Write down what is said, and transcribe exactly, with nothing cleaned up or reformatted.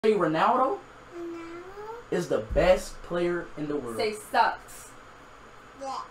Ronaldo is the best player in the world. Say sucks. Yeah.